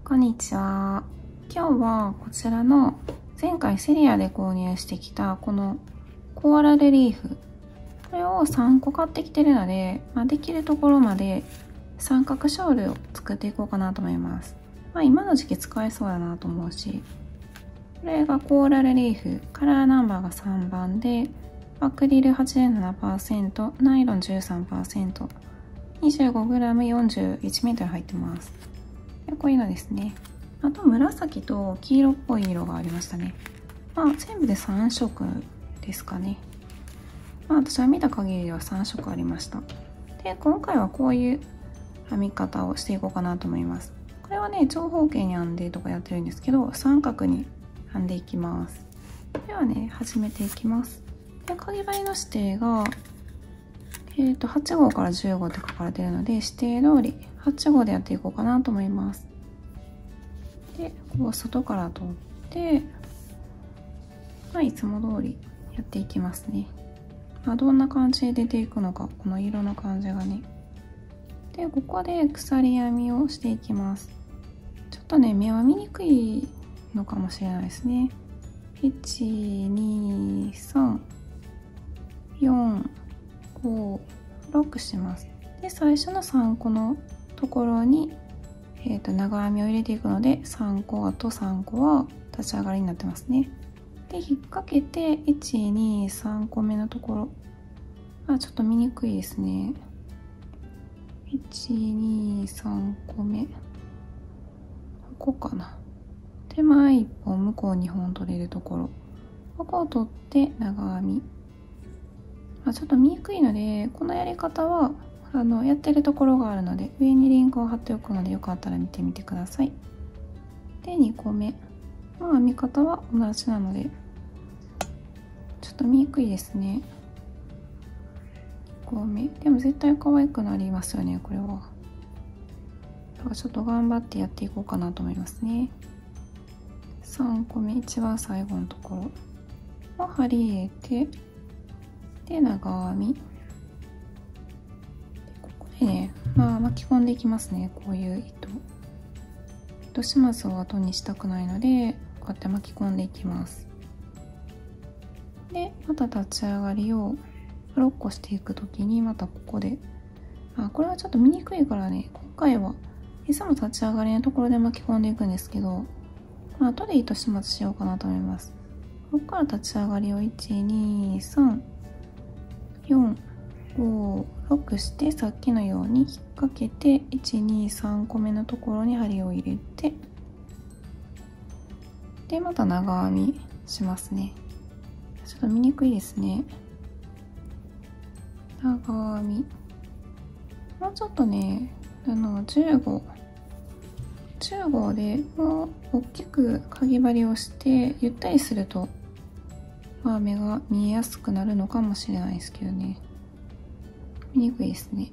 こんにちは。今日はこちらの前回セリアで購入してきたこのコアラレリーフ、これを3個買ってきてるので、できるところまで三角ショールを作っていこうかなと思います。今の時期使えそうだなと思うし、これがコアラレリーフ、カラーナンバーが3番で、アクリル 87%、ナイロン 13%、25g41m 入ってます。こういうのですね。あと紫と黄色っぽい色がありましたね。全部で3色ですかね。私は見た限りでは3色ありました。で、今回はこういう編み方をしていこうかなと思います。これはね、長方形に編んでとかやってるんですけど、三角に編んでいきます。ではね、始めていきます。で、かぎ針の指定が、8号から15って書かれているので、指定通り8号でやっていこうかなと思います。で、こう外から取って、いつも通りやっていきますね。どんな感じで出ていくのか、この色の感じがね。で、ここで鎖編みをしていきます。ちょっとね、目は見にくいのかもしれないですね。1、2、3、4、5、6します。で、最初の3個のところに、長編みを入れていくので、3個あと3個は立ち上がりになってますね。で、引っ掛けて、1、2、3個目のところ。ちょっと見にくいですね。1、2、3個目。ここかな。手前1本、向こう2本取れるところ。ここを取って長編み。ちょっと見にくいので、このやり方はやってるところがあるので、上にリンクを貼っておくので、よかったら見てみてください。で、2個目の編み方は同じなので、ちょっと見にくいですね。2個目。でも絶対可愛くなりますよね、これは。だからちょっと頑張ってやっていこうかなと思いますね。3個目、一番最後のところを針入れて、で、長編み。ここでね、巻き込んでいきますね。こういう糸始末を後にしたくないので、こうやって巻き込んでいきます。で、また立ち上がりを6個していくときに、またここで、これはちょっと見にくいからね、今回はいつも立ち上がりのところで巻き込んでいくんですけど、後で糸始末しようかなと思います。ここから立ち上がりを1、2、3、4、5、6してさっきのように引っ掛けて1、2、3個目のところに針を入れて、でまた長編みしますね。ちょっと見にくいですね。長編みもうちょっとね、15でもう大きくかぎ針をしてゆったりすると目が見えやすくなるのかもしれないですけどね。見にくいですね。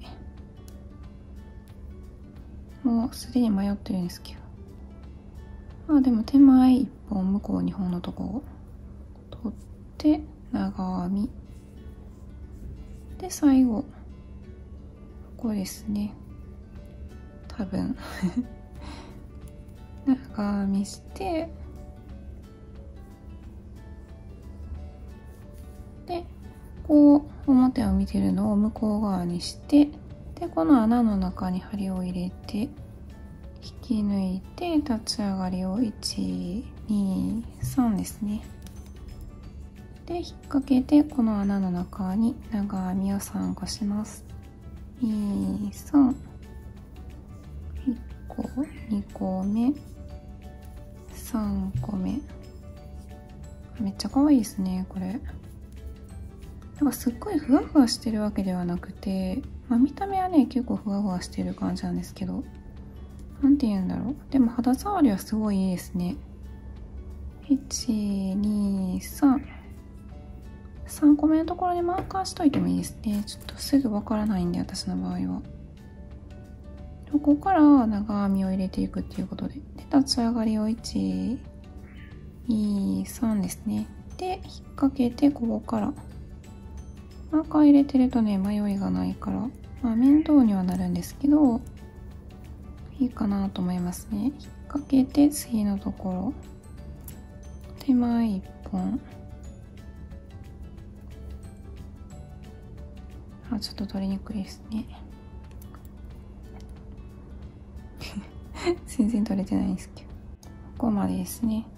もうすでに迷ってるんですけど。でも手前1本、向こう2本のとこを取って長編み。で、最後。ここですね。多分。長編みして、で、こう表を見てるのを向こう側にして、でこの穴の中に針を入れて引き抜いて立ち上がりを1、2、3ですね。で引っ掛けてこの穴の中に長編みを3個します。2、3、1個、2個目、3個目。めっちゃ可愛いですね、これ。なんかすっごいふわふわしてるわけではなくて、見た目はね、結構ふわふわしてる感じなんですけど、なんて言うんだろう。でも肌触りはすごいいいですね。1、2、3。3個目のところにマーカーしといてもいいですね。ちょっとすぐわからないんで、私の場合は。ここから長編みを入れていくっていうことで。で、立ち上がりを1、2、3ですね。で、引っ掛けて、ここから。マーカー入れてるとね、迷いがないから、面倒にはなるんですけど、 いいかなと思いますね。引っ掛けて次のところ手前1本、ちょっと取りにくいですね。全然取れてないんですけど、ここまでですね。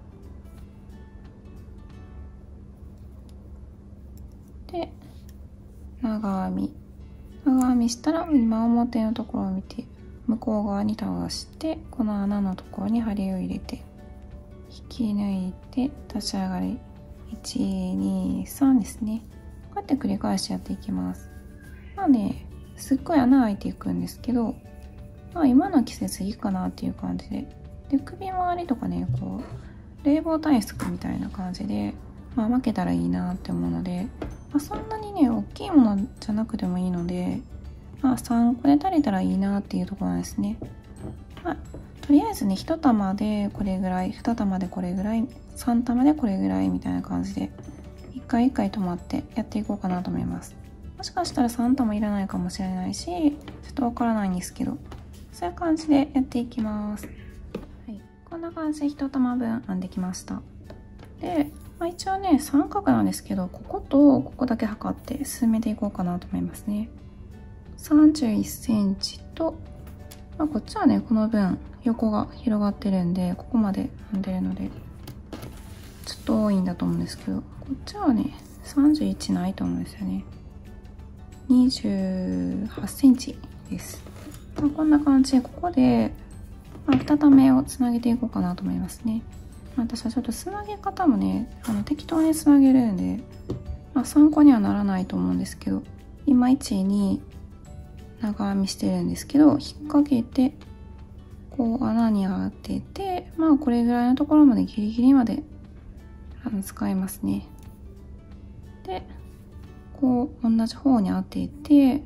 で長編みしたら今表のところを見て向こう側に倒して、この穴のところに針を入れて引き抜いて立ち上がり123ですね。こうやって繰り返しやっていきます。まあね、すっごい穴開いていくんですけど、まあ今の季節いいかなっていう感じで、首周りとかね、こう冷房対策みたいな感じで、巻けたらいいなって思うので、そんなにね大きいものじゃなくてもいいので、3個で足りたらいいなっていうところなんですね。とりあえずね、1玉でこれぐらい、2玉でこれぐらい、3玉でこれぐらいみたいな感じで一回一回止まってやっていこうかなと思います。もしかしたら3玉いらないかもしれないし、ちょっとわからないんですけど、そういう感じでやっていきます。はい、こんな感じで1玉分編んできました。で、一応ね三角なんですけど、こことここだけ測って進めていこうかなと思いますね。31センチと、こっちはねこの分横が広がってるんで、ここまで編んでるのでちょっと多いんだと思うんですけど、こっちはね31ないと思うんですよね。28センチです。こんな感じでここで、2玉目をつなげていこうかなと思いますね。私はちょっとつなげ方もね適当につなげるんで、参考にはならないと思うんですけど、今1、2長編みしてるんですけど、引っ掛けてこう穴に当てて、これぐらいのところまでギリギリまで使いますね。でこう同じ方に当てて、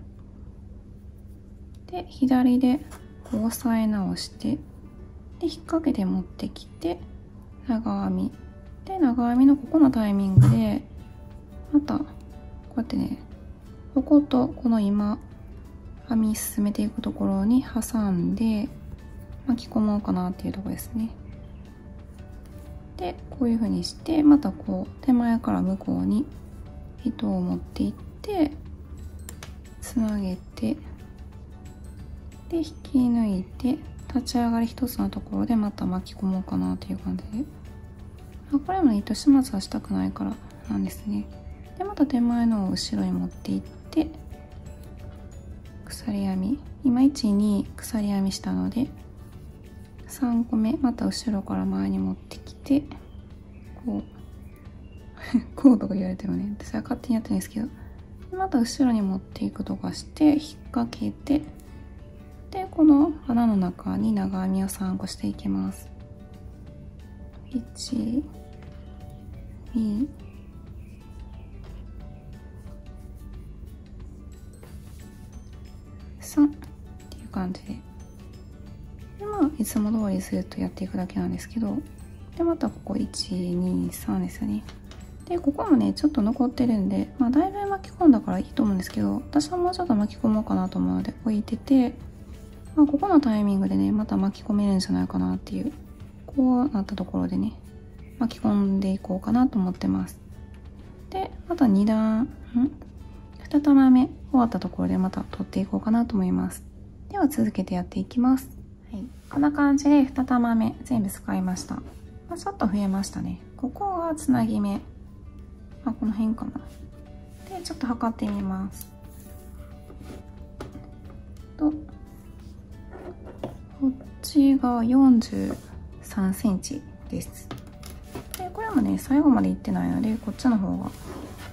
で左でこう押さえ直して、で引っ掛けて持ってきて長編みで、長編みのここのタイミングでまたこうやってね、こことこの今編み進めていくところに挟んで巻き込もうかなっていうところですね。でこういう風にして、またこう手前から向こうに糸を持っていってつなげて、で引き抜いて立ち上がり一つのところでまた巻き込もうかなっていう感じで、これも糸始末はしたくないからなんですね。でまた手前のを後ろに持っていって鎖編み、今1、2鎖編みしたので3個目また後ろから前に持ってきて、こうこうとか言われてもね、私は勝手にやってるんですけど、また後ろに持っていくとかして引っ掛けて、でこの穴の中に長編みを3個していきます。1、2、3っていう感じで、いつも通りずっとやっていくだけなんですけど、でまたここ1、2、3ですよね。でここもねちょっと残ってるんで、だいぶ巻き込んだからいいと思うんですけど、私はもうちょっと巻き込もうかなと思うので置いてて、ここのタイミングでねまた巻き込めるんじゃないかなっていう、こうなったところでね巻き込んでいこうかなと思ってます。でまた2玉目終わったところでまた取っていこうかなと思います。では続けてやっていきます。はい、こんな感じで2玉目全部使いました。ちょっと増えましたね。ここがつなぎ目、この辺かな。でちょっと測ってみます。とこっちが43センチです。でこれもね最後までいってないので、こっちの方が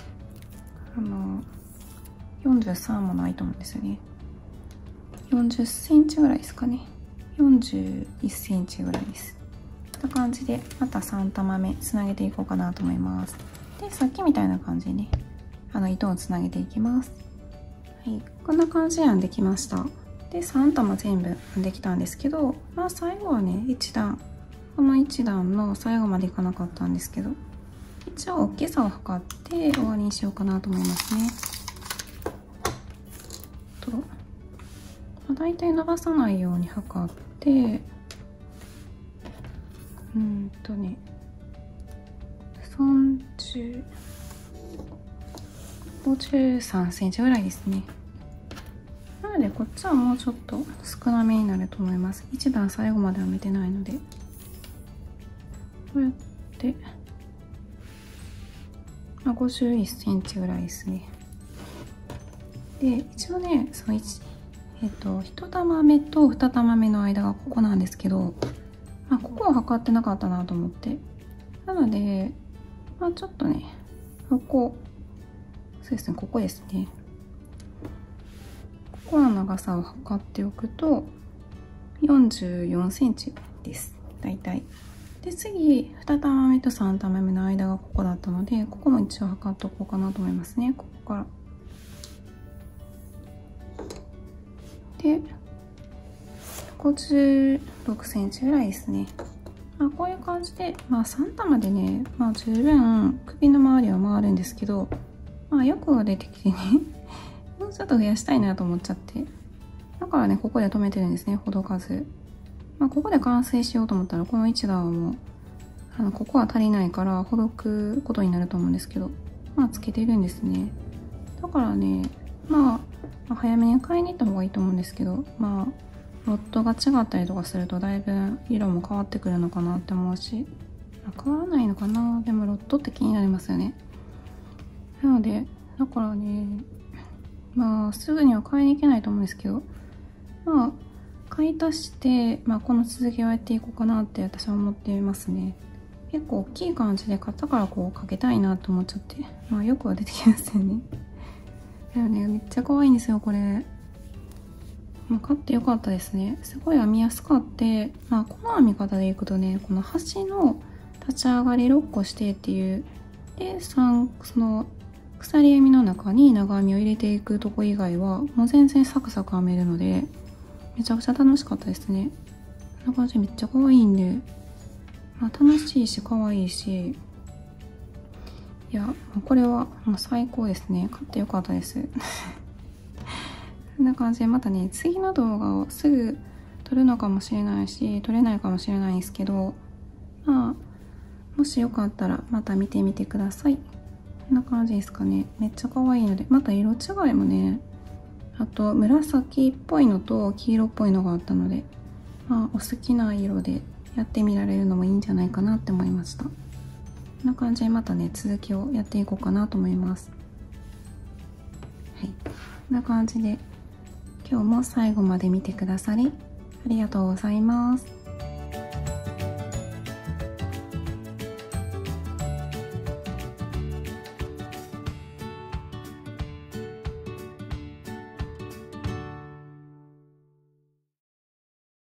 43もないと思うんですよね。40センチぐらいですかね。41センチぐらいです。こんな感じでまた3玉目つなげていこうかなと思います。でさっきみたいな感じでね糸をつなげていきます。はい、こんな感じで編んできました。で3玉全部編んできたんですけど、最後はね1段、この1段の最後までいかなかったんですけど、一応大きさを測って終わりにしようかなと思いますね。とだいたい伸ばさないように測って、53センチぐらいですね。なのでこっちはもうちょっと少なめになると思います。一段最後までは見てないので、こうやって、51センチぐらいですね。で、一応ね、その1玉目と2玉目の間がここなんですけど、ここは測ってなかったなと思って。なので、ちょっとね、そうですね、ここですね。ここの長さを測っておくと、44センチです。だいたい。で、次、2玉目と3玉目の間がここだったので、ここも一応測っておこうかなと思いますね。ここから。で、56センチぐらいですね。こういう感じで、3玉でね、十分首の周りは回るんですけど、よく出てきてね、もうちょっと増やしたいなと思っちゃって。だからね、ここで止めてるんですね、ほどかず。ここで完成しようと思ったら、この1段はもう、ここは足りないからほどくことになると思うんですけど、つけてるんですね。だからね、早めに買いに行った方がいいと思うんですけど、ロットが違ったりとかするとだいぶ色も変わってくるのかなって思うし、変わらないのかな。でもロットって気になりますよね。なので、だからね、すぐには買いに行けないと思うんですけど、買い足して、この続きをやっていこうかなって私は思っていますね。結構大きい感じで買ったからこうかけたいなと思っちゃって、よくは出てきますよね。でもね、めっちゃ可愛いんですよ、これ。買ってよかったですね。すごい編みやすかって、この編み方でいくとね、この端の立ち上がり6個してっていう、で、その鎖編みの中に長編みを入れていくとこ以外は、もう全然サクサク編めるので、めちゃくちゃ楽しかったですね。こんな感じめっちゃ可愛いんで、楽しいし可愛いし、いや、これはもう最高ですね。買ってよかったです。こんな感じで、またね、次の動画をすぐ撮るのかもしれないし、撮れないかもしれないんですけど、もしよかったらまた見てみてください。こんな感じですかね。めっちゃ可愛いので、また色違いもね、あと紫っぽいのと黄色っぽいのがあったので、お好きな色でやってみられるのもいいんじゃないかなって思いました。こんな感じでまたね、続きをやっていこうかなと思います。はい。こんな感じで、今日も最後まで見てくださり、ありがとうございます。